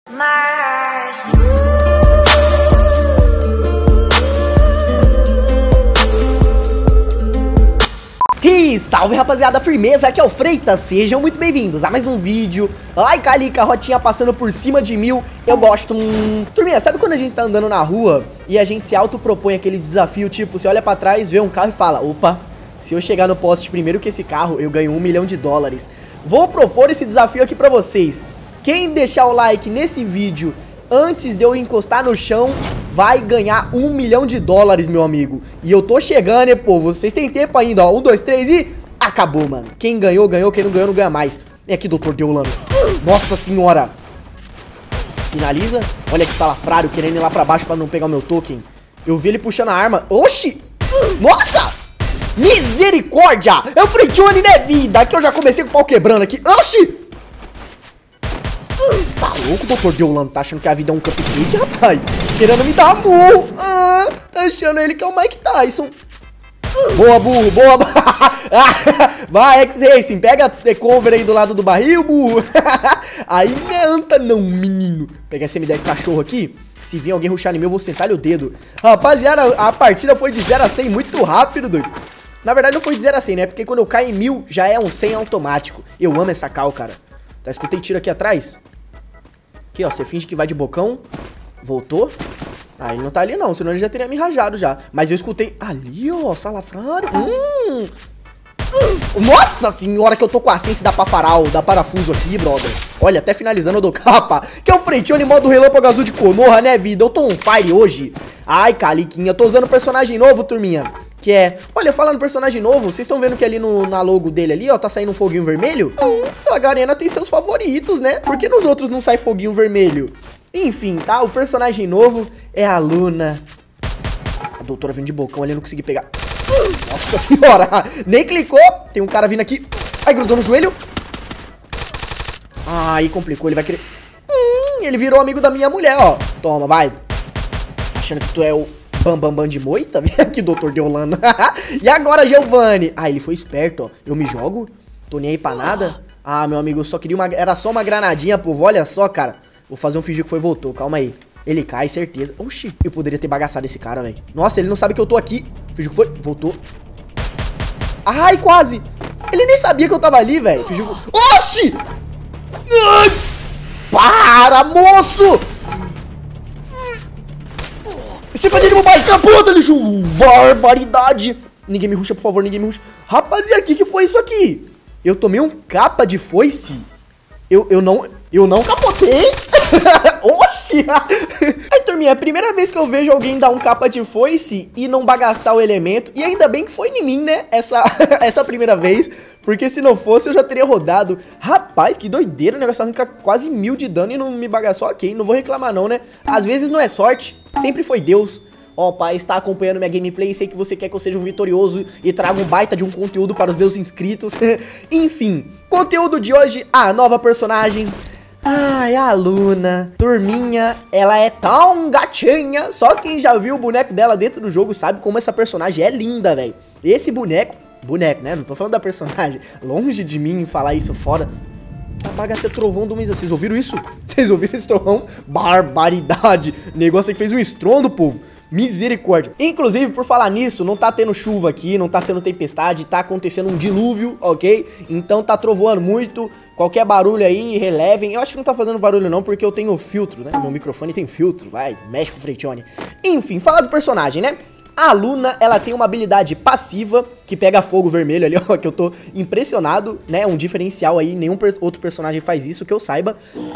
E salve rapaziada, firmeza, aqui é o Freitas, sejam muito bem-vindos a mais um vídeo. Like ali, carrotinha passando por cima de 1000, eu gosto. Turminha, sabe quando a gente tá andando na rua e a gente se autopropõe aqueles desafios, tipo, você olha pra trás, vê um carro e fala, opa, se eu chegar no poste primeiro que esse carro, eu ganho $1 milhão. Vou propor esse desafio aqui pra vocês. Quem deixar o like nesse vídeo antes de eu encostar no chão vai ganhar $1 milhão, meu amigo. E eu tô chegando, hein, povo. Vocês têm tempo ainda, ó. 1, 2, 3 e... acabou, mano. Quem ganhou, ganhou. Quem não ganhou, não ganha mais. Vem aqui, doutor Deolano. Nossa senhora. Finaliza. Olha que salafrário, querendo ir lá pra baixo pra não pegar o meu token. Eu vi ele puxando a arma. Oxi. Nossa. Misericórdia. É o Fritione, né, vida? Aqui eu já comecei com o pau quebrando aqui. Oxi. Tá louco, doutor Deolano? Tá achando que a vida é um cupcake, rapaz? Querendo me dar amor. Tá achando ele que é o Mike Tyson. Boa, burro, boa. Vai, X-Racing, pega a cover aí do lado do barril, burro. Aí meanta não, menino. Pega esse M10 cachorro aqui. Se vir alguém rushar em mim, eu vou sentar-lhe o dedo. Rapaziada, a partida foi de 0 a 100 muito rápido, doido. Na verdade não foi de 0 a 100, né? Porque quando eu caio em 1000, já é um 100 automático. Eu amo essa cal, cara. Tá, escutei tiro aqui atrás. Aqui, ó, você finge que vai de bocão. Voltou. Ah, ele não tá ali não, senão ele já teria me rajado já. Mas eu escutei ali, ó, salafrário. Nossa senhora, que eu tô com a sense da pafaral, da parafuso aqui, brother. Olha, até finalizando eu dou capa. Que é o Freitione modo relâmpago azul de Konoha, né, vida? Eu tô on fire hoje. Ai, caliquinha, eu tô usando personagem novo, turminha. Que é, olha, falando personagem novo, vocês estão vendo que ali na logo dele ali, ó, tá saindo um foguinho vermelho? A Garena tem seus favoritos, né? Por que nos outros não sai foguinho vermelho? Enfim, tá? O personagem novo é a Luna. A doutora vindo de bocão ali, eu não consegui pegar. Nossa senhora, nem clicou. Tem um cara vindo aqui. Ai, grudou no joelho. Aí complicou, ele vai querer... ele virou amigo da minha mulher, ó. Toma, vai. Achando que tu é o... Bambambam de moita? Vem aqui, doutor Deolano. E agora, Giovanni? Ah, ele foi esperto, ó. Eu me jogo? Tô nem aí pra nada? Ah, meu amigo, eu só queria uma... Era só uma granadinha, povo. Olha só, cara. Vou fazer um fingir que foi, voltou. Calma aí. Ele cai, certeza. Oxi, eu poderia ter bagaçado esse cara, velho. Nossa, ele não sabe que eu tô aqui. Fingiu que foi, voltou. Ai, quase. Ele nem sabia que eu tava ali, velho. Fingiu que... Oxi! Ai! Para, moço! Stephanie de mobile, capota, lixo! Barbaridade! Ninguém me rusha, por favor, ninguém me rusha. Rapaziada, o que foi isso aqui? Eu tomei um capa de foice? Eu não capotei? Oxi! Aí, turminha, é a primeira vez que eu vejo alguém dar um capa de foice e não bagaçar o elemento. E ainda bem que foi em mim, né? Essa primeira vez. Porque se não fosse, eu já teria rodado. Rapaz, que doideira. O negócio arranca quase 1000 de dano e não me bagaçou. Ok, não vou reclamar não, né? Às vezes não é sorte. Sempre foi Deus. Ó, pai, está acompanhando minha gameplay. Sei que você quer que eu seja um vitorioso e traga um baita de um conteúdo para os meus inscritos. Enfim, conteúdo de hoje, a nova personagem... Ai, a Luna, turminha, ela é tão gatinha. Só quem já viu o boneco dela dentro do jogo sabe como essa personagem é linda, velho. Esse boneco, né? Não tô falando da personagem. Longe de mim falar isso fora. A bagaça trovão do mês. Vocês ouviram isso? Vocês ouviram esse trovão? Barbaridade. Negócio que fez um estrondo, povo. Misericórdia. Inclusive, por falar nisso, não tá tendo chuva aqui, não tá sendo tempestade, tá acontecendo um dilúvio, ok? Então tá trovoando muito. Qualquer barulho aí, relevem. Eu acho que não tá fazendo barulho não, porque eu tenho filtro, né? Meu microfone tem filtro, vai, mexe com o Freitione. Enfim, falar do personagem, né? A Luna, ela tem uma habilidade passiva que pega fogo vermelho ali, ó, que eu tô impressionado, né? Um diferencial aí, nenhum outro personagem faz isso, que eu saiba.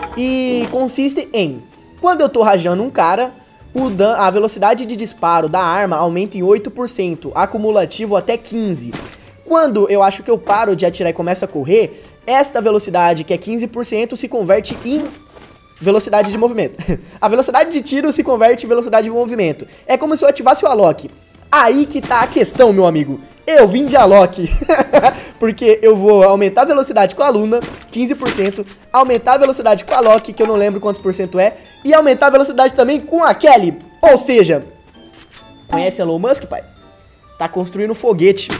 E consiste em, quando eu tô rajando um cara, a velocidade de disparo da arma aumenta em 8%, acumulativo até 15%. Quando eu acho que eu paro de atirar e começo a correr, esta velocidade, que é 15%, se converte em velocidade de movimento. A velocidade de tiro se converte em velocidade de movimento. É como se eu ativasse o Alok. Aí que tá a questão, meu amigo. Eu vim de Alok. Porque eu vou aumentar a velocidade com a Luna, 15%. Aumentar a velocidade com a Alok, que eu não lembro quantos por cento é. E aumentar a velocidade também com a Kelly. Ou seja, conhece Elon Musk, pai? Tá construindo um foguete.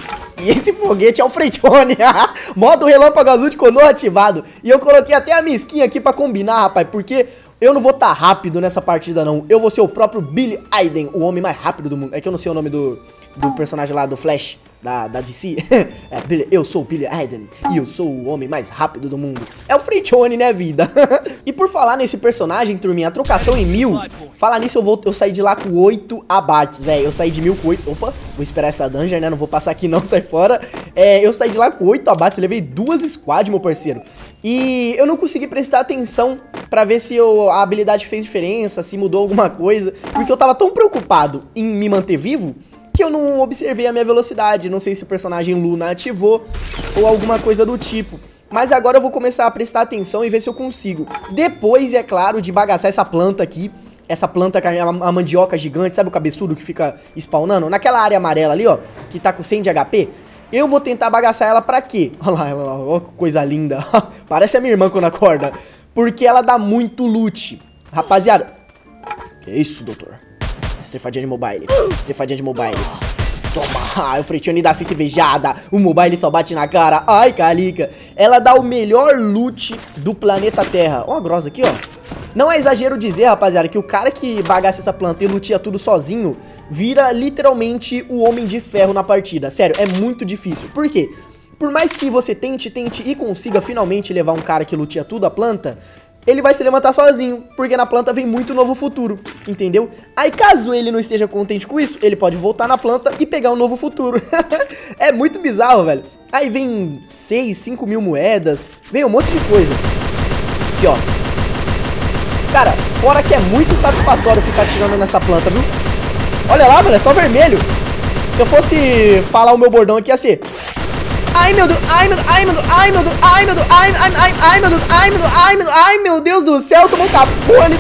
E esse foguete é o Freixone. Modo relâmpago azul de Konoha ativado. E eu coloquei até a minha skin aqui pra combinar, rapaz. Porque eu não vou estar rápido nessa partida, não. Eu vou ser o próprio Billy Aiden, o homem mais rápido do mundo. É que eu não sei o nome do personagem lá do Flash, da DC. Eu sou o Billy Aiden e eu sou o homem mais rápido do mundo. É o Freixone, né, vida? E por falar nesse personagem, turminha, a trocação em 1000. Falar nisso, eu saí de lá com 8 abates, velho. Eu saí de 1000 com 8. Opa, vou esperar essa dungeon, né? Não vou passar aqui não, sai fora. Eu saí de lá com 8 abates, levei 2 squad, meu parceiro. E eu não consegui prestar atenção pra ver se a habilidade fez diferença, se mudou alguma coisa. Porque eu tava tão preocupado em me manter vivo que eu não observei a minha velocidade. Não sei se o personagem Luna ativou ou alguma coisa do tipo. Mas agora eu vou começar a prestar atenção e ver se eu consigo. Depois, é claro, de bagaçar essa planta aqui. Essa planta, a mandioca gigante, sabe o cabeçudo que fica spawnando? Naquela área amarela ali, ó, que tá com 100 de HP. Eu vou tentar bagaçar ela pra quê? Olha lá, ó, que coisa linda. Parece a minha irmã quando acorda. Porque ela dá muito loot. Rapaziada. Que isso, doutor? Estrefadinha de mobile. Estrefadinha de mobile. Toma. O Freixone dá sem cervejada. O mobile só bate na cara. Ai, calica. Ela dá o melhor loot do planeta Terra. Ó a grossa aqui, ó. Não é exagero dizer, rapaziada, que o cara que bagaça essa planta e lutia tudo sozinho vira literalmente o Homem de Ferro na partida. Sério, é muito difícil. Por quê? Por mais que você tente e consiga finalmente levar um cara que lutia tudo a planta, ele vai se levantar sozinho, porque na planta vem muito novo futuro, entendeu? Aí caso ele não esteja contente com isso, ele pode voltar na planta e pegar um novo futuro. É muito bizarro, velho. Aí vem 6, 5 mil moedas, vem um monte de coisa. Aqui, ó. Cara, fora que é muito satisfatório ficar atirando nessa planta, viu? Olha lá, mano, é só vermelho. Se eu fosse falar o meu bordão aqui, ia ser... Ai, meu Deus, ai, meu Deus, ai, meu Deus, ai, meu Deus, ai, meu Deus, ai, meu Deus, ai, meu Deus, ai, meu Deus, ai, meu Deus do céu, tomou um capone.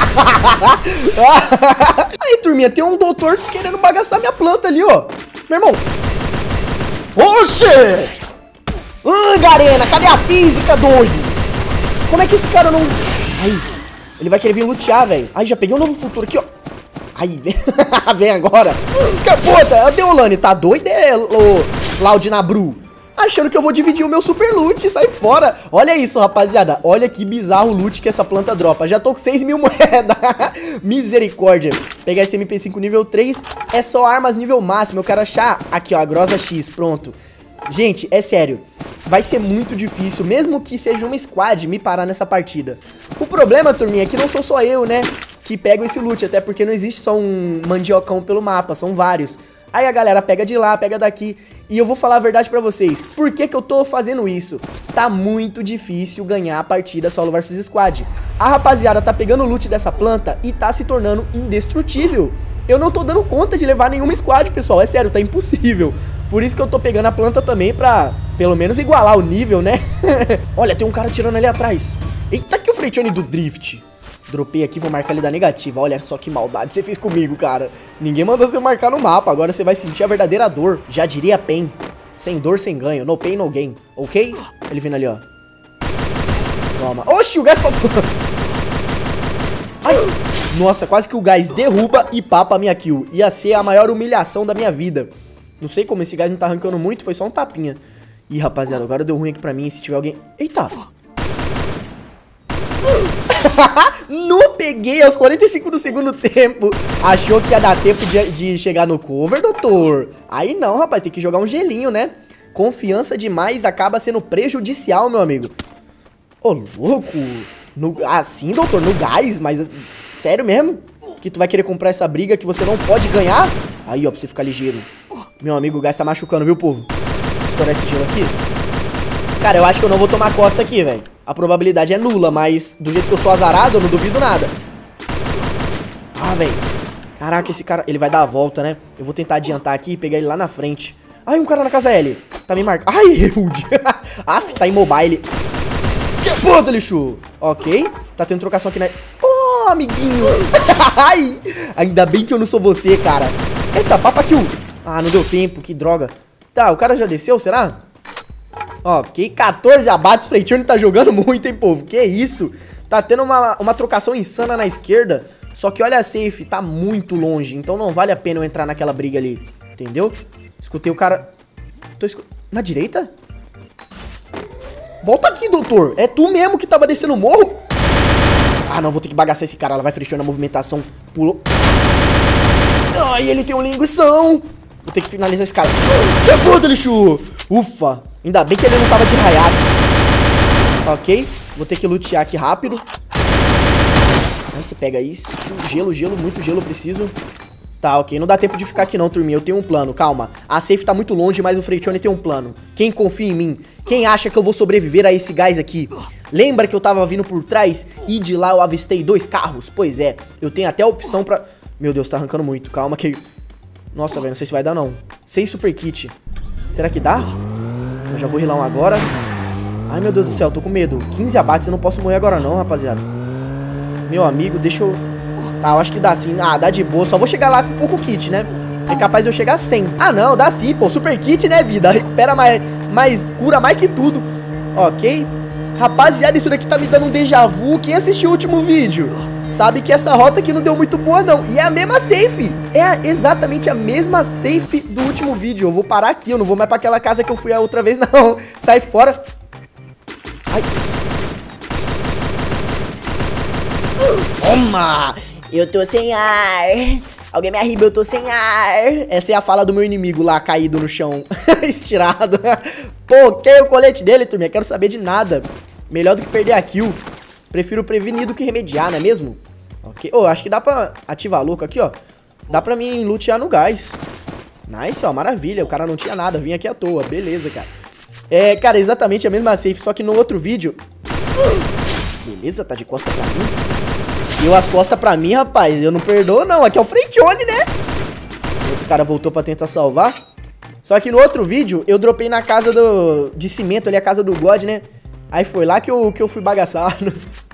Aí, turminha, tem um doutor querendo bagaçar minha planta ali, ó. Meu irmão. Oxê! Garena, cadê a física, doido? Como é que esse cara não... Aí, ele vai querer vir lutear, velho. Aí, já peguei um novo futuro aqui, ó. Aí, vem, vem agora. Capota, Deolane, tá doido, Laudinabru? Achando que eu vou dividir o meu super loot, sai fora. Olha isso, rapaziada, olha que bizarro o loot que essa planta dropa. Já tô com 6 mil moedas. Misericórdia. Pegar esse MP5 nível 3 é só armas nível máximo. Eu quero achar, aqui ó, a Grosa X, pronto. Gente, é sério, vai ser muito difícil, mesmo que seja uma squad, me parar nessa partida. O problema, turminha, é que não sou só eu, né, que pego esse loot, até porque não existe só um mandiocão pelo mapa, são vários. Aí a galera pega de lá, pega daqui. E eu vou falar a verdade pra vocês. Por que que eu tô fazendo isso? Tá muito difícil ganhar a partida solo versus squad. A rapaziada tá pegando o loot dessa planta e tá se tornando indestrutível. Eu não tô dando conta de levar nenhuma squad, pessoal. É sério, tá impossível. Por isso que eu tô pegando a planta também pra, pelo menos, igualar o nível, né? Olha, tem um cara tirando ali atrás. Eita, que o Freixone do Drift. Dropei aqui, vou marcar ele da negativa. Olha só que maldade você fez comigo, cara. Ninguém mandou você marcar no mapa. Agora você vai sentir a verdadeira dor. Já diria Pen. Sem dor, sem ganho. No pain, no gain. Ok? Ele vindo ali, ó. Toma. Oxi, o gás... Ai. Nossa, quase que o gás derruba e papa a minha kill. Ia ser a maior humilhação da minha vida. Não sei como esse gás não tá arrancando muito. Foi só um tapinha. Ih, rapaziada, agora deu ruim aqui pra mim. Se tiver alguém... Eita. Não peguei aos 45 do segundo tempo. Achou que ia dar tempo de chegar no cover, doutor? Aí não, rapaz, tem que jogar um gelinho, né? Confiança demais acaba sendo prejudicial, meu amigo. Ô, louco. Assim, doutor, no gás, mas sério mesmo? Que tu vai querer comprar essa briga que você não pode ganhar? Aí, ó, pra você ficar ligeiro. Meu amigo, o gás tá machucando, viu, povo? Vou estourar esse gelo aqui. Cara, eu acho que eu não vou tomar costa aqui, velho. A probabilidade é nula, mas do jeito que eu sou azarado, eu não duvido nada. Ah, velho. Caraca, esse cara... Ele vai dar a volta, né? Eu vou tentar adiantar aqui e pegar ele lá na frente. Ai, um cara na casa L. Tá me marcando. Ai, rude. Aff, tá immobile. Que puta, lixo. Ok. Tá tendo trocação aqui na... Oh, amiguinho. Ai. Ainda bem que eu não sou você, cara. Eita, papa kill. Ah, não deu tempo. Que droga. Tá, o cara já desceu, será? Ok, 14 abates, Freixone tá jogando muito, hein, povo? Que isso? Tá tendo uma trocação insana na esquerda. Só que olha a safe, tá muito longe. Então não vale a pena eu entrar naquela briga ali. Entendeu? Escutei o cara... Na direita? Volta aqui, doutor. É tu mesmo que tava descendo o morro? Ah, não. Vou ter que bagaçar esse cara. Ela vai frechando a movimentação. Pulou. Ai, ele tem um linguição. Vou ter que finalizar esse cara. Que puta, lixo. Ufa. Ainda bem que ele não tava de raiado. Ok. Vou ter que lutear aqui rápido. Aí você pega isso. Gelo, gelo. Muito gelo eu preciso. Tá, ok. Não dá tempo de ficar aqui não, turminha. Eu tenho um plano, calma. A safe tá muito longe, mas o Freixone tem um plano. Quem confia em mim? Quem acha que eu vou sobreviver a esse gás aqui? Lembra que eu tava vindo por trás e de lá eu avistei 2 carros? Pois é, eu tenho até a opção pra... Meu Deus, tá arrancando muito. Calma que... Nossa, velho, não sei se vai dar não. Sem super kit. Será que dá? Eu já vou rilar um agora. Ai, meu Deus do céu, tô com medo. 15 abates, eu não posso morrer agora não, rapaziada. Meu amigo, deixa eu... Tá, eu acho que dá sim. Ah, dá de boa. Só vou chegar lá com pouco kit, né? É capaz de eu chegar a 100. Ah, não, dá sim, pô. Super kit, né, vida? Recupera mais... Cura mais que tudo. Ok. Rapaziada, isso daqui tá me dando um déjà vu. Quem assistiu o último vídeo sabe que essa rota aqui não deu muito boa, não. E é a mesma safe. É exatamente a mesma safe do último vídeo. Eu vou parar aqui. Eu não vou mais pra aquela casa que eu fui a outra vez, não. Sai fora. Ai. Toma! Eu tô sem ar. Alguém me arriba, eu tô sem ar. Essa é a fala do meu inimigo lá, caído no chão. Estirado. Pô, que o colete dele, turminha? Quero saber de nada. Melhor do que perder a kill. Prefiro prevenir do que remediar, não é mesmo? Ok. Oh, acho que dá pra ativar a louca aqui, ó. Dá pra mim lutear no gás. Nice, ó, maravilha. O cara não tinha nada, vim aqui à toa. Beleza, cara. É, cara, exatamente a mesma safe, só que no outro vídeo... Beleza, tá de costa pra mim. Deu as costas pra mim, rapaz. Eu não perdoo, não. Aqui é o Freixone, né? O outro cara voltou pra tentar salvar. Só que no outro vídeo, eu dropei na casa de cimento ali, a casa do God, né? Aí foi lá que eu fui bagaçado.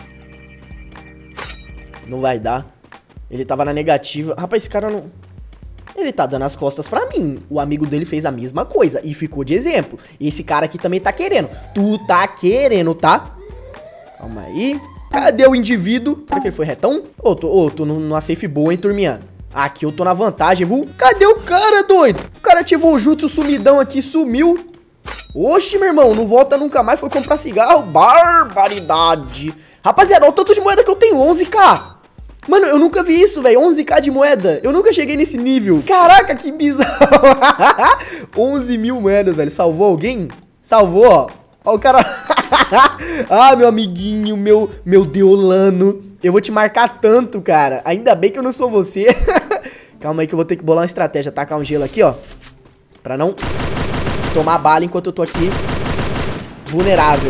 Não vai dar. Ele tava na negativa. Rapaz, esse cara não... Ele tá dando as costas pra mim. O amigo dele fez a mesma coisa e ficou de exemplo. E esse cara aqui também tá querendo. Tu tá querendo, tá? Calma aí. Cadê o indivíduo? Será que ele foi retão? Tô numa safe boa, hein, turminha? Aqui eu tô na vantagem, viu? Cadê o cara, doido? O cara ativou o jutsu sumidão aqui, sumiu. Oxi, meu irmão, não volta nunca mais, foi comprar cigarro. Barbaridade. Rapaziada, olha o tanto de moeda que eu tenho, 11k. Mano, eu nunca vi isso, velho, 11k de moeda. Eu nunca cheguei nesse nível. Caraca, que bizarro. 11 mil moedas, velho. Salvou alguém? Salvou, ó. Ó o cara... Ah, meu amiguinho, meu deolano. Eu vou te marcar tanto, cara. Ainda bem que eu não sou você. Calma aí que eu vou ter que bolar uma estratégia. Tacar um gelo aqui, ó. Pra não tomar bala enquanto eu tô aqui vulnerável.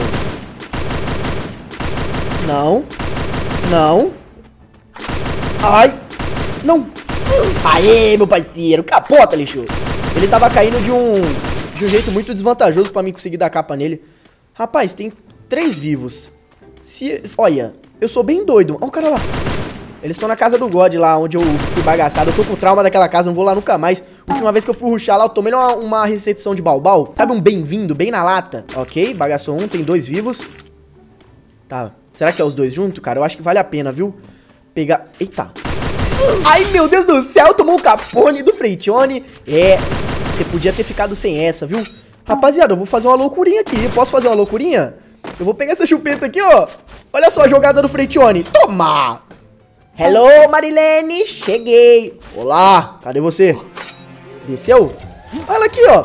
Não. Não. Ai. Não. Aê, meu parceiro. Capota, lixo. Ele tava caindo de um jeito muito desvantajoso pra mim conseguir dar capa nele. Rapaz, tem 3 vivos. Olha, eu sou bem doido. Olha o cara lá. Eles estão na casa do God lá, onde eu fui bagaçado. Eu tô com trauma daquela casa, não vou lá nunca mais. Última vez que eu fui rushar lá, eu tomei uma recepção de balbal. Sabe, um bem-vindo, bem na lata. Ok, bagaçou um, tem 2 vivos. Tá, será que é os 2 juntos, cara? Eu acho que vale a pena, viu? Pegar... Eita. Ai, meu Deus do céu, tomou um capone do Freixone. É, você podia ter ficado sem essa, viu? Rapaziada, eu vou fazer uma loucurinha aqui. Posso fazer uma loucurinha? Eu vou pegar essa chupeta aqui, ó. Olha só a jogada do Freixone. Toma! Hello, Marilene. Cheguei. Olá, cadê você? Desceu? Olha aqui, ó.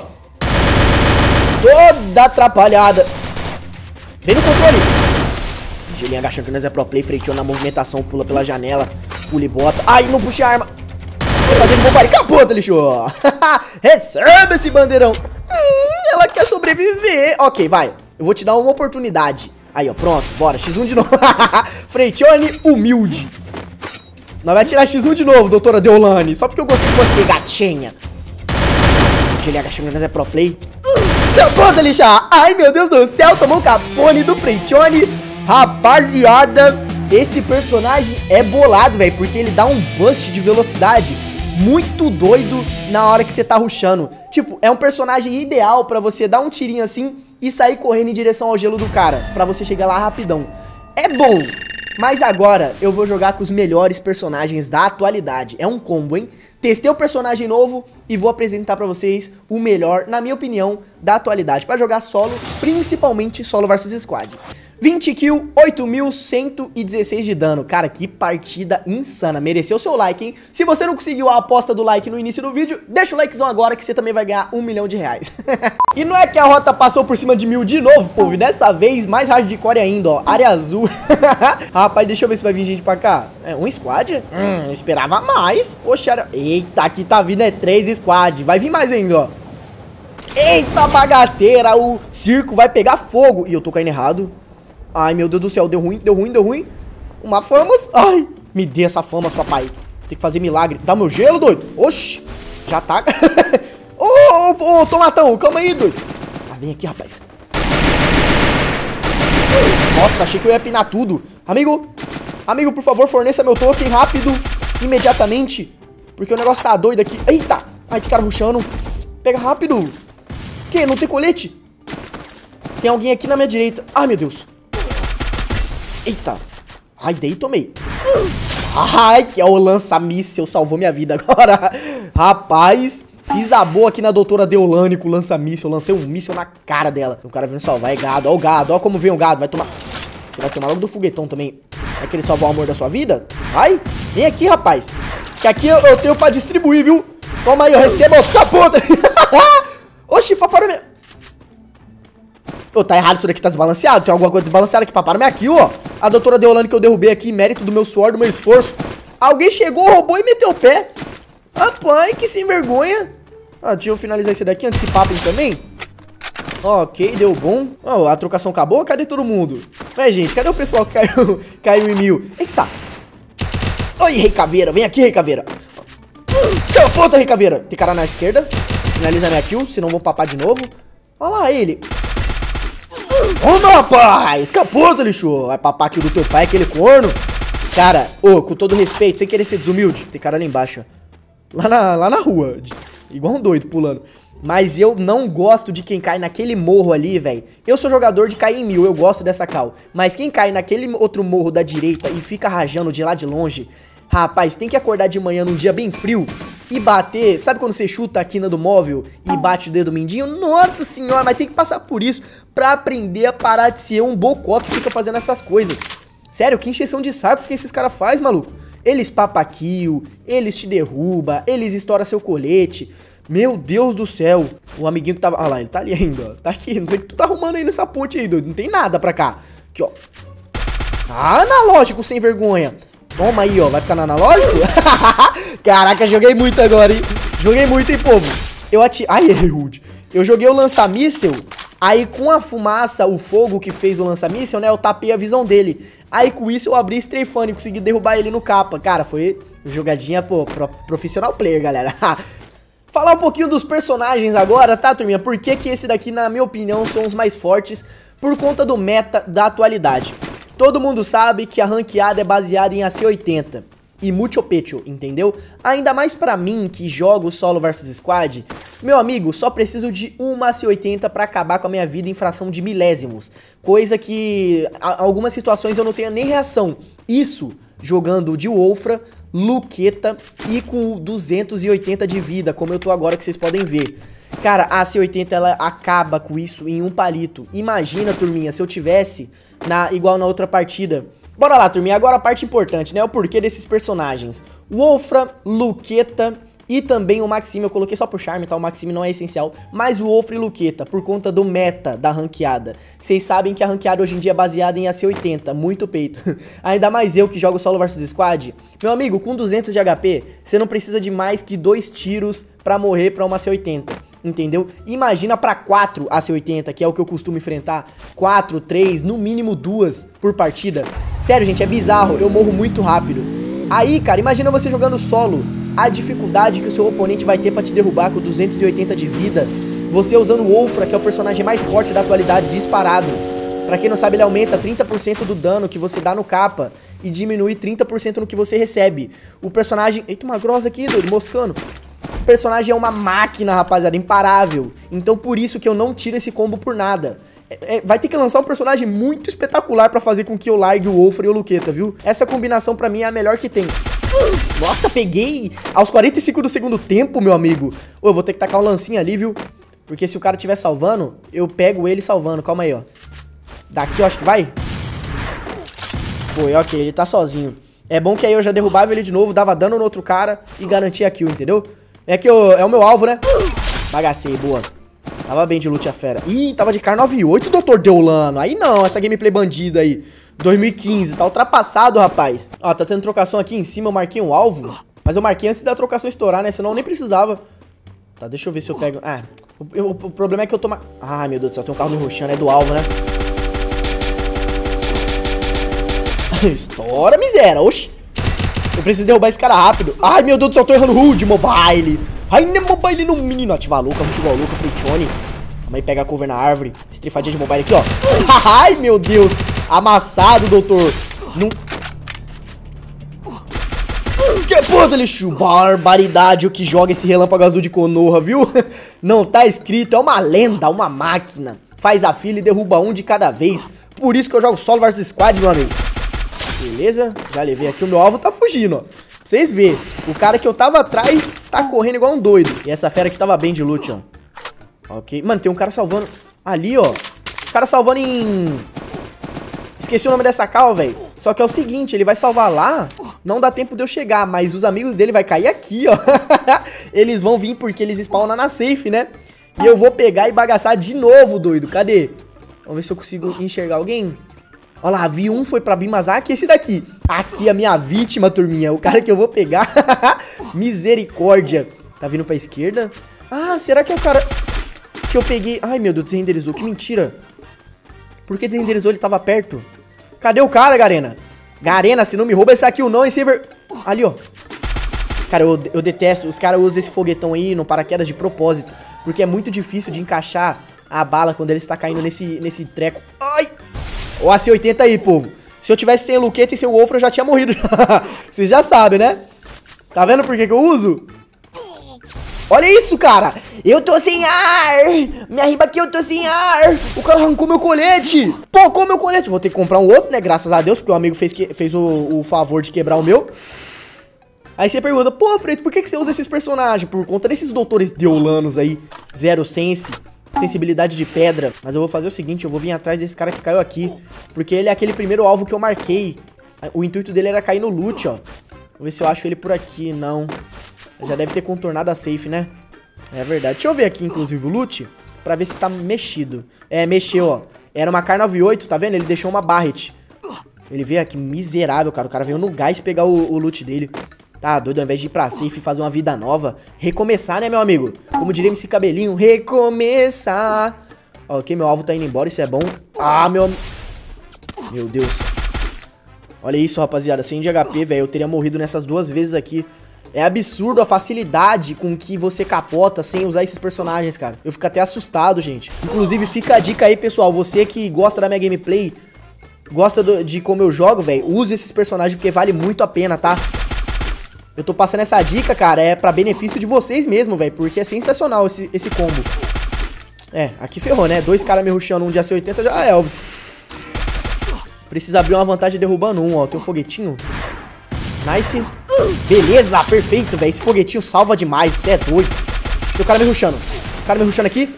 Toda atrapalhada. Vem no controle. Gelinho agachando que nós é pro play. Freixone na movimentação. Pula pela janela. Pula e bota. Ai, não puxei a arma. Fazendo bombari. Capota, lixo. Recebe esse bandeirão. Ela quer sobreviver. Ok, vai. Eu vou te dar uma oportunidade. Aí, ó, pronto, bora, X1 de novo. Freixone humilde. Nós vai tirar X1 de novo, doutora Deolane. Só porque eu gostei de você, gatinha. Gelinho agachando, nós é pro play. Capota, lixar. Ai, meu Deus do céu, tomou o capone do Freixone. Rapaziada, esse personagem é bolado, velho, porque ele dá um boost de velocidade muito doido na hora que você tá rushando. Tipo, é um personagem ideal pra você dar um tirinho assim e sair correndo em direção ao gelo do cara, pra você chegar lá rapidão. É bom, mas agora eu vou jogar com os melhores personagens da atualidade. É um combo, hein? Testei o personagem novo e vou apresentar pra vocês o melhor, na minha opinião, da atualidade pra jogar solo, principalmente solo versus squad. 20 kills, 8.116 de dano. Cara, que partida insana. Mereceu seu like, hein? Se você não conseguiu a aposta do like no início do vídeo, deixa o likezão agora que você também vai ganhar R$1 milhão. E não é que a rota passou por cima de 1000 de novo, povo. E dessa vez, mais hardcore ainda, ó. Área azul. Rapaz, deixa eu ver se vai vir gente pra cá. É um squad? Esperava mais. Oxe, eita, aqui tá vindo 3 squad. Vai vir mais ainda, ó. Eita, bagaceira. O circo vai pegar fogo. E eu tô caindo errado. Ai, meu Deus do céu, deu ruim. Uma famas. Ai, me dê essa famas, papai. Tem que fazer milagre. Dá meu gelo, doido. Oxi, já tá. Ô, tomatão, calma aí, doido. Ah, vem aqui, rapaz. Nossa, achei que eu ia pinar tudo. Amigo, por favor, forneça meu token rápido, imediatamente. Porque o negócio tá doido aqui. Eita, ai, que cara rushando. Pega rápido. Que? Não tem colete? Tem alguém aqui na minha direita. Ai, meu Deus. Eita. Ai, dei e tomei. Ai, que é o lança-míssel. Salvou minha vida agora. Rapaz, fiz a boa aqui na doutora Deolane com o lança-míssel. Lancei um míssel na cara dela. O cara vindo salvar. É gado. Ó o gado. Ó como vem o gado. Vai tomar. Você vai tomar logo do foguetão também. Vai querer salvar o amor da sua vida? Vai. Vem aqui, rapaz. Que aqui eu tenho pra distribuir, viu? Toma aí, eu recebo a puta. Oxi, papai meu. Ô, tá errado, isso daqui tá desbalanceado. Tem alguma coisa desbalanceada aqui, papai. Mas aqui, ó. A doutora Deolane que eu derrubei aqui, mérito do meu suor, do meu esforço. Alguém chegou, roubou e meteu o pé. Rapaz, que sem vergonha. Ah, deixa eu finalizar esse daqui antes que papem também. Ok, deu bom. Oh, a trocação acabou? Cadê todo mundo? Ué, gente, cadê o pessoal que caiu em 1000? Eita. Oi, Rei Caveira. Vem aqui, Rei Caveira. Capota, Rei Caveira. Tem cara na esquerda. Finaliza minha kill, senão vão papar de novo. Olha lá ele. Ô, rapaz! Capota, lixo! Vai papar aqui do teu pai, aquele corno. Cara, com todo respeito, sem querer ser desumilde. Tem cara lá embaixo, ó. Lá na rua. Igual um doido pulando. Mas eu não gosto de quem cai naquele morro ali, velho. Eu sou jogador de cair em 1000, eu gosto dessa cal. Mas quem cai naquele outro morro da direita e fica rajando de lá de longe... Rapaz, tem que acordar de manhã num dia bem frio e bater... Sabe quando você chuta a quina do móvel e bate o dedo mindinho? Nossa senhora, mas tem que passar por isso pra aprender a parar de ser um bocó que fica fazendo essas coisas. Sério, que encheção de saco que esses caras fazem, maluco? Eles papa kill, eles te derrubam, eles estouram seu colete. Meu Deus do céu. O amiguinho que tava... Olha lá, ele tá ali ainda, ó. Tá aqui, não sei o que tu tá arrumando aí nessa ponte aí, doido. Não tem nada pra cá. Aqui, ó. Analógico, sem vergonha. Toma aí, ó. Vai ficar no analógico? Caraca, joguei muito agora, hein? Joguei muito, hein, povo? Ai, errei rude. Eu joguei o lança-míssel. Aí, com a fumaça, o fogo que fez o lança-míssel, né? Eu tapei a visão dele. Aí, com isso, eu abri strafando e consegui derrubar ele no capa. Cara, foi jogadinha, pô, profissional player, galera. Falar um pouquinho dos personagens agora, tá, turminha? Por que que esse daqui, na minha opinião, são os mais fortes? Por conta do meta da atualidade. Todo mundo sabe que a ranqueada é baseada em AC80 e mucho pecho, entendeu? Ainda mais pra mim, que jogo solo versus squad, meu amigo, só preciso de uma AC80 pra acabar com a minha vida em fração de milésimos. Coisa que, em algumas situações, eu não tenho nem reação. Isso jogando de Wolfra, Luqueta e com 280 de vida, como eu tô agora, que vocês podem ver. Cara, a AC80 ela acaba com isso em um palito. Imagina, turminha, se eu tivesse igual na outra partida. Bora lá, turminha, agora a parte importante, né? O porquê desses personagens. Wolfra, Luqueta e também o Maxime. Eu coloquei só por charme, tá? O Maxime não é essencial. Mas o Wolfra e Luqueta, por conta do meta da ranqueada. Vocês sabem que a ranqueada hoje em dia é baseada em AC80, muito peito. Ainda mais eu que jogo solo versus squad. Meu amigo, com 200 de HP, você não precisa de mais que 2 tiros pra morrer pra uma AC80. Entendeu? Imagina pra 4 AC80, que é o que eu costumo enfrentar. 4, 3, no mínimo 2 por partida. Sério, gente, é bizarro. Eu morro muito rápido. Aí, cara, imagina você jogando solo. A dificuldade que o seu oponente vai ter pra te derrubar com 280 de vida. Você usando o Wolfra, que é o personagem mais forte da atualidade, disparado. Pra quem não sabe, ele aumenta 30% do dano que você dá no capa e diminui 30% no que você recebe. O personagem... Eita, uma grossa aqui, doido, moscando. O personagem é uma máquina, rapaziada, imparável. Então por isso que eu não tiro esse combo por nada. Vai ter que lançar um personagem muito espetacular pra fazer com que eu largue o Wolfra e o Luqueta, viu? Essa combinação pra mim é a melhor que tem. Nossa, peguei aos 45 do segundo tempo, meu amigo. Ô, eu vou ter que tacar um lancinho ali, viu? Porque se o cara estiver salvando, eu pego ele salvando. Calma aí, ó. Daqui eu acho que vai. Foi, ok, ele tá sozinho. É bom que aí eu já derrubava ele de novo, dava dano no outro cara e garantia a kill, entendeu? É que é o meu alvo, né? Bagacei, boa. Tava bem de loot a fera. Ih, tava de Kar 98, Dr. Deolano. Aí não, essa gameplay bandida aí. 2015, tá ultrapassado, rapaz. Ó, tá tendo trocação aqui em cima, eu marquei um alvo. Mas eu marquei antes da trocação estourar, né? Senão eu nem precisava. Tá, deixa eu ver se eu pego... Ah, o problema é que eu tô... Ai, meu Deus do céu, tem um carro me rushando, é do alvo, né? Estoura, miséria, oxi. Eu preciso derrubar esse cara rápido. Ai, meu Deus do céu, tô errando rude, mobile. Ai, nem mobile no menino. Ativa a louca, rush igual a louca, Fleetione. Vamos aí pegar a cover na árvore. Estrifadinha de mobile aqui, ó. Ai, meu Deus. Amassado, doutor. Não... Que puta, lixo. Barbaridade o que joga esse relâmpago azul de Konoha, viu? Não tá escrito, é uma lenda, uma máquina. Faz a fila e derruba um de cada vez. Por isso que eu jogo solo vs squad, meu amigo. Beleza, já levei aqui, o meu alvo tá fugindo, ó. Pra vocês verem, o cara que eu tava atrás tá correndo igual um doido. E essa fera aqui tava bem de loot, ó. Ok, mano, tem um cara salvando ali, ó. O cara salvando em... Esqueci o nome dessa cal, velho. Só que é o seguinte, ele vai salvar lá, não dá tempo de eu chegar, mas os amigos dele vai cair aqui, ó. Eles vão vir porque eles spawnam na safe, né? E eu vou pegar e bagaçar de novo, doido. Cadê? Vamos ver se eu consigo enxergar alguém. Olha lá, vi um, foi pra Bimazaki, esse daqui. Aqui a minha vítima, turminha. O cara que eu vou pegar. Misericórdia. Tá vindo pra esquerda. Ah, será que é o cara que eu peguei? Ai, meu Deus, desrenderizou. Que mentira. Por que desrenderizou? Ele tava perto. Cadê o cara, Garena? Garena, se não me rouba esse aqui, o não, hein, Silver. Ali, ó. Cara, eu detesto. Os caras usam esse foguetão aí no paraquedas de propósito. Porque é muito difícil de encaixar a bala quando ele está caindo nesse treco. Ai! Ó, a C80 aí, povo. Se eu tivesse sem o Luqueta e sem o Wolfram, eu já tinha morrido. Vocês já sabem, né? Tá vendo por que eu uso? Olha isso, cara. Eu tô sem ar. Minha riba aqui, eu tô sem ar. O cara arrancou meu colete. Pô, com meu colete. Vou ter que comprar um outro, né? Graças a Deus, porque o amigo fez o favor de quebrar o meu. Aí você pergunta, pô, Freito, por que você usa esses personagens? Por conta desses doutores deolanos aí. Zero sense. Sensibilidade de pedra. Mas eu vou fazer o seguinte, eu vou vir atrás desse cara que caiu aqui. Porque ele é aquele primeiro alvo que eu marquei. O intuito dele era cair no loot, ó. Vou ver se eu acho ele por aqui. Não. Já deve ter contornado a safe, né? É verdade. Deixa eu ver aqui, inclusive, o loot. Pra ver se tá mexido. É, mexeu, ó. Era uma Kar 98, tá vendo? Ele deixou uma Barret. Ele veio aqui, miserável, cara. O cara veio no gás pegar o loot dele. Tá doido, ao invés de ir pra safe e fazer uma vida nova, recomeçar, né, meu amigo? Como diria esse cabelinho, recomeçar. Ok, meu alvo tá indo embora, isso é bom. Ah, meu Deus. Olha isso, rapaziada, 100 de HP, velho. Eu teria morrido nessas duas vezes aqui. É absurdo a facilidade com que você capota sem usar esses personagens, cara. Eu fico até assustado, gente. Inclusive, fica a dica aí, pessoal. Você que gosta da minha gameplay, gosta de como eu jogo, velho, use esses personagens porque vale muito a pena, tá? Eu tô passando essa dica, cara, é pra benefício de vocês mesmo, velho, porque é sensacional esse combo. É, aqui ferrou, né? Dois caras me rushando, um de AC-80 já é Elvis. Precisa abrir uma vantagem derrubando um, ó. Tem um foguetinho. Nice. Beleza, perfeito, velho. Esse foguetinho salva demais, cê é doido. Tem o cara me rushando. O cara me rushando aqui.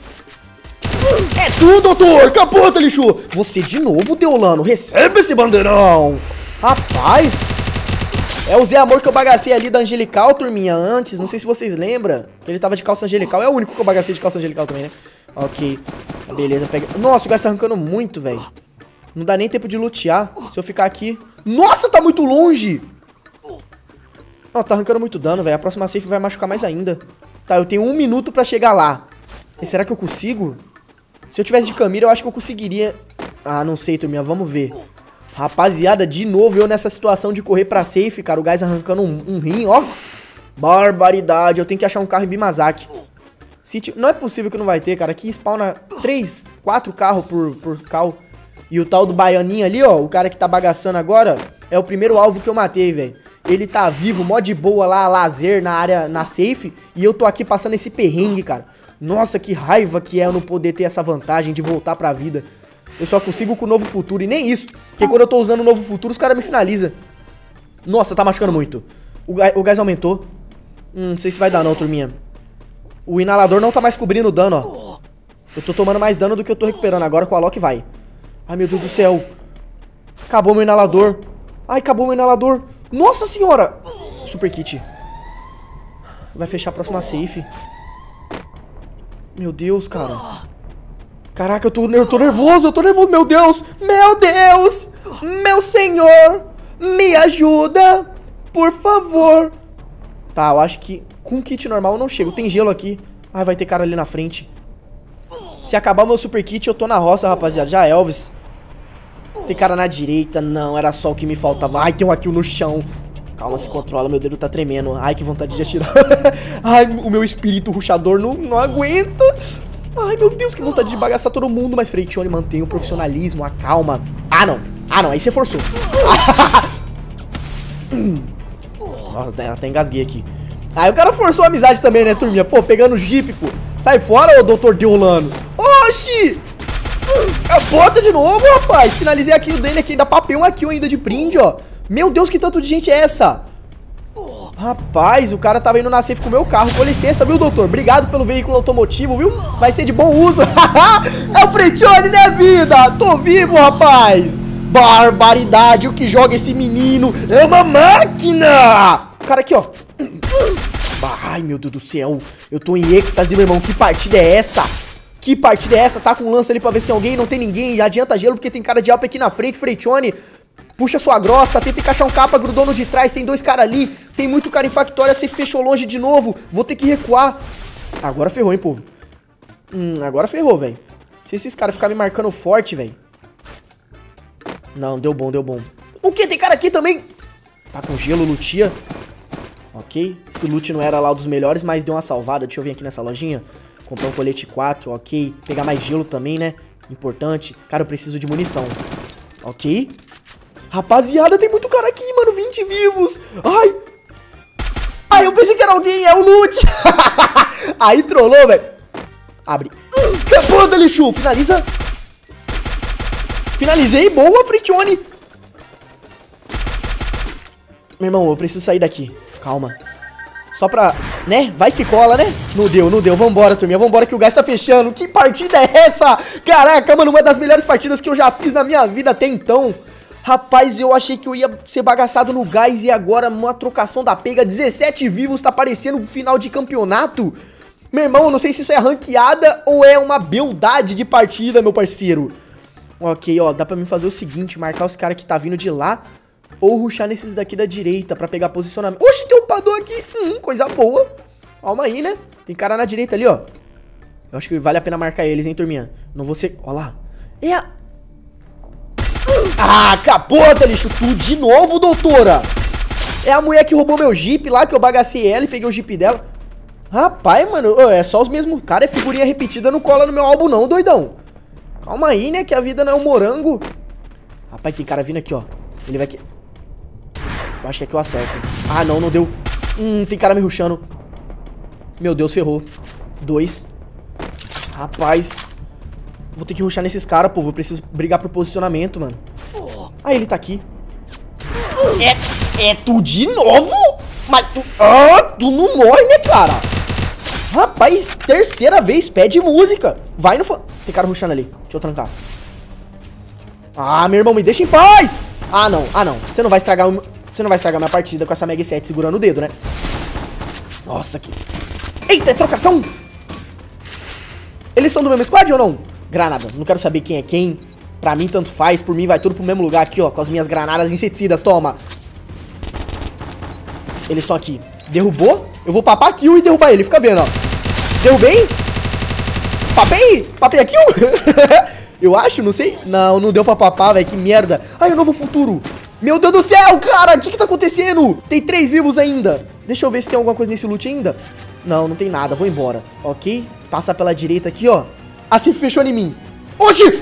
É tudo, doutor! Capota, lixo! Você de novo, Deolano. Recebe esse bandeirão! Rapaz! É o Zé Amor que eu bagacei ali da Angelical, turminha, antes. Não sei se vocês lembram. Que ele tava de calça angelical. É o único que eu bagacei de calça angelical também, né? Ok. Beleza, pega... Nossa, o gás tá arrancando muito, velho. Não dá nem tempo de lutear. Se eu ficar aqui... Nossa, tá muito longe! Não, tá arrancando muito dano, velho. A próxima safe vai machucar mais ainda. Tá, eu tenho 1 minuto pra chegar lá. E será que eu consigo? Se eu tivesse de Camira, eu acho que eu conseguiria. Ah, não sei, turminha. Vamos ver. Rapaziada, de novo eu nessa situação de correr pra safe, cara. O gás arrancando um rim, ó. Barbaridade. Eu tenho que achar um carro em Bimazaki. Não é possível que não vai ter, cara. Aqui spawna 3, 4 carros por cal. E o tal do baianinho ali, ó. O cara que tá bagaçando agora é o primeiro alvo que eu matei, velho. Ele tá vivo, mó de boa lá, lazer na área, na safe. E eu tô aqui passando esse perrengue, cara. Nossa, que raiva que é eu não poder ter essa vantagem de voltar pra vida. Eu só consigo com o Novo Futuro, e nem isso. Porque quando eu tô usando o Novo Futuro, os caras me finalizam. Nossa, tá machucando muito. O gás aumentou. Não sei se vai dar não, turminha. O inalador não tá mais cobrindo o dano, ó. Eu tô tomando mais dano do que eu tô recuperando. Agora com a Loki vai. Ai, meu Deus do céu. Acabou meu inalador. Ai, acabou meu inalador. Nossa senhora. Super kit. Vai fechar a próxima safe. Meu Deus, cara. Caraca, eu tô nervoso, meu Deus. Meu Deus. Meu senhor. Me ajuda. Por favor. Tá, eu acho que com kit normal eu não chego. Tem gelo aqui. Ai, vai ter cara ali na frente. Se acabar o meu super kit, eu tô na roça, rapaziada. Já, Elvis. Tem cara na direita. Não, era só o que me faltava. Ai, tem um aqui no chão. Calma, se controla, meu dedo tá tremendo. Ai, que vontade de atirar. Ai, o meu espírito rushador não aguenta. Ai, meu Deus, que vontade de bagaçar todo mundo. Mas Freytune mantém o profissionalismo, a calma. Ah, não. Ah, não, aí você forçou. Nossa, até engasguei aqui. Aí o cara forçou a amizade também, né, turminha? Pô, pegando o Jeep, pô. Sai fora, ô doutor Deolano. Oxi! Capota de novo, rapaz. Finalizei a kill dele aqui. Ainda papei uma kill ainda de brinde, ó. Meu Deus, que tanto de gente é essa? Rapaz, o cara tava indo na safe com o meu carro. Com licença, viu, doutor? Obrigado pelo veículo automotivo, viu? Vai ser de bom uso. É o Freytune, né, vida? Tô vivo, rapaz. Barbaridade, o que joga esse menino é uma máquina. O cara aqui, ó. Ai, meu Deus do céu. Eu tô em êxtase, meu irmão. Que partida é essa? Que partida é essa? Tá com um lance ali pra ver se tem alguém. Não tem ninguém. Adianta gelo porque tem cara de alp aqui na frente. Freytune. Puxa sua grossa, tenta encaixar um capa, grudou no de trás, tem dois caras ali, tem muito cara em Factória, você fechou longe de novo, vou ter que recuar. Agora ferrou, hein, povo. Agora ferrou, velho. Se esses caras ficarem me marcando forte, velho. Não, deu bom, deu bom. O que? Tem cara aqui também? Tá com gelo, lutia. Ok, esse loot não era lá um dos melhores, mas deu uma salvada. Deixa eu vir aqui nessa lojinha, comprar um colete 4, ok. Pegar mais gelo também, né, importante. Cara, eu preciso de munição. Ok. Rapaziada, tem muito cara aqui, mano. 20 vivos. Ai. Ai, eu pensei que era alguém. É o loot. Aí trollou, velho. Abre. Capota, lixo. Finaliza. Finalizei. Boa, Freytune. Meu irmão, eu preciso sair daqui. Calma. Só pra... né? Vai que cola, né? Não deu, não deu. Vambora, turminha. Vambora que o gás tá fechando. Que partida é essa? Caraca, mano. Uma das melhores partidas que eu já fiz na minha vida até então. Rapaz, eu achei que eu ia ser bagaçado no gás e agora uma trocação da pega, 17 vivos, tá parecendo final de campeonato. Meu irmão, eu não sei se isso é ranqueada ou é uma beldade de partida, meu parceiro. Ok, ó, dá pra mim fazer o seguinte, marcar os caras que tá vindo de lá ou rushar nesses daqui da direita pra pegar posicionamento. Oxe, tem um pador aqui, coisa boa. Calma aí, né? Tem cara na direita ali, ó. Eu acho que vale a pena marcar eles, hein, turminha. Não vou ser... Ó lá. É a... Ah, capota, lixo, tu de novo, doutora. É a mulher que roubou meu Jeep lá, que eu bagacei ela e peguei o Jeep dela. Rapaz, mano, é só os mesmos cara, é figurinha repetida, não cola no meu álbum não, doidão. Calma aí, né, que a vida não é um morango. Rapaz, tem cara vindo aqui, ó. Ele vai aqui. Eu acho que é que eu acerto. Ah, não, não deu. Tem cara me rushando. Meu Deus, ferrou. 2. Rapaz... Vou ter que rushar nesses caras, povo. Eu preciso brigar por posicionamento, mano. Ah, ele tá aqui. É tu de novo? Mas tu... Ah, tu não morre, né, cara? Rapaz, terceira vez. Pede música. Vai no... Tem cara rushando ali. Deixa eu trancar. Ah, meu irmão, me deixa em paz. Ah, não. Ah, não. Você não vai estragar Você não vai estragar minha partida com essa Mega 7 segurando o dedo, né? Nossa, que... Eita, é trocação. Eles são do mesmo squad ou não? Granada, não quero saber quem é quem. Pra mim tanto faz, por mim vai tudo pro mesmo lugar aqui, ó. Com as minhas granadas inseticidas, toma. Eles estão aqui. Derrubou? Eu vou papar a kill e derrubar ele, fica vendo, ó. Derrubei? Papei? Papei a kill? Eu acho, não sei. Não, não deu pra papar, velho, que merda. Ai, o novo futuro. Meu Deus do céu, cara, o que tá acontecendo? Tem 3 vivos ainda. Deixa eu ver se tem alguma coisa nesse loot ainda. Não, não tem nada, vou embora. Ok, passa pela direita aqui, ó. Assim fechou em mim. Oxi!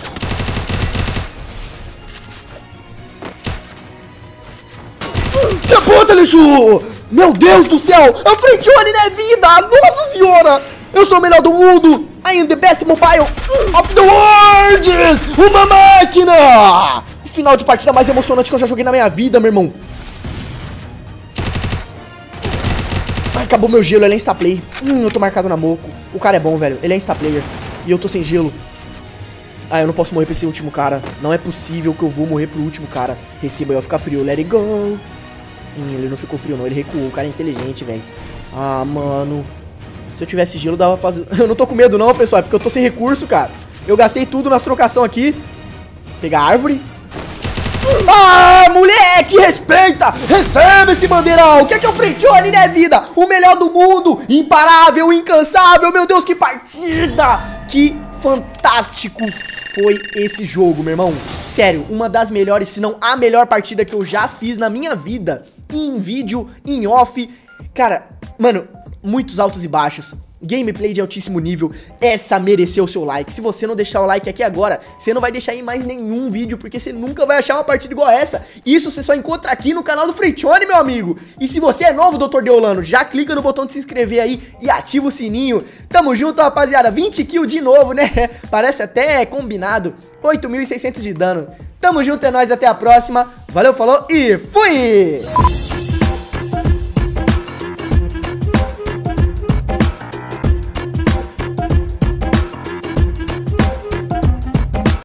Capota, lixo! Meu Deus do céu! É o Freytune, né, vida? Nossa senhora! Eu sou o melhor do mundo! I am the best mobile of the world! Uma máquina! O final de partida mais emocionante que eu já joguei na minha vida, meu irmão. acabou meu gelo, ele é instaplay. Eu tô marcado na Moco. O cara é bom, velho. Ele é instaplayer. E eu tô sem gelo. Ah, eu não posso morrer pra esse último cara. Não é possível que eu vou morrer pro último cara. Receba, eu vou ficar frio. Let it go. Ele não ficou frio, não. Ele recuou. O cara é inteligente, velho. Ah, mano. Se eu tivesse gelo, dava pra... Eu não tô com medo, não, pessoal. É porque eu tô sem recurso, cara. Eu gastei tudo nas trocação aqui. Pegar a árvore. Ah, moleque, respeita! Recebe esse bandeirão! O que é o Frentione, né, vida? O melhor do mundo! Imparável, incansável! Meu Deus, que partida! Que fantástico foi esse jogo, meu irmão. Sério, uma das melhores, se não a melhor partida que eu já fiz na minha vida. Em vídeo, em off. Cara, mano, muitos altos e baixos. Gameplay de altíssimo nível. Essa mereceu o seu like. Se você não deixar o like aqui agora, você não vai deixar em mais nenhum vídeo, porque você nunca vai achar uma partida igual a essa. Isso você só encontra aqui no canal do Frentione, meu amigo. E se você é novo, Dr. Deolano, já clica no botão de se inscrever aí e ativa o sininho. Tamo junto, rapaziada. 20 kills de novo, né? Parece até combinado. 8.600 de dano. Tamo junto, é nóis, até a próxima. Valeu, falou e fui!